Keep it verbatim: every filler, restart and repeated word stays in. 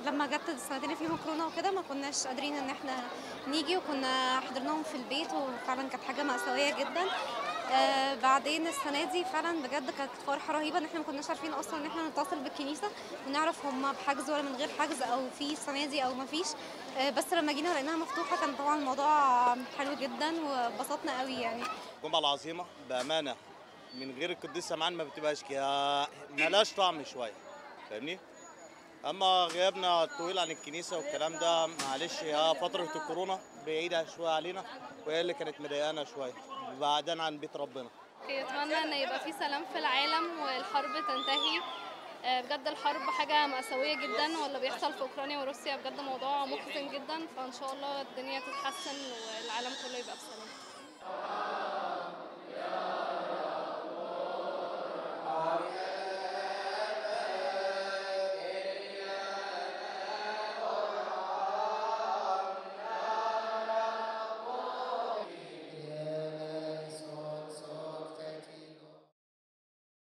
لما جت السنتين اللي فيهم كورونا وكده ما كناش قادرين ان احنا نيجي، وكنا حضرناهم في البيت، وفعلا كانت حاجه مأساوية جدا. آه بعدين السنه دي فعلا بجد كانت فرحه رهيبه ان احنا ما كناش عارفين اصلا ان احنا نتصل بالكنيسه ونعرف هم بحجز ولا من غير حجز، او في السنه دي او ما فيش. آه بس لما جينا لقيناها مفتوحه كان طبعا الموضوع حلو جدا واتبسطنا قوي يعني. الجمعة العظيمة بأمانة من غير القديس سمعان ما بتبقاش كده، ملهاش طعم شوية، فاهمني؟ أما غيابنا الطويل عن الكنيسة والكلام ده معلش، يا فترة الكورونا بعيدة شوية علينا، وهي اللي كانت مضايقانا شوية بعيدا عن بيت ربنا. أتمنى إن يبقى في سلام في العالم والحرب تنتهي. آه، بجد الحرب حاجة مأساوية جدا، واللي بيحصل في أوكرانيا وروسيا بجد موضوع محزن جدا، فإن شاء الله الدنيا تتحسن والعالم كله يبقى بسلام.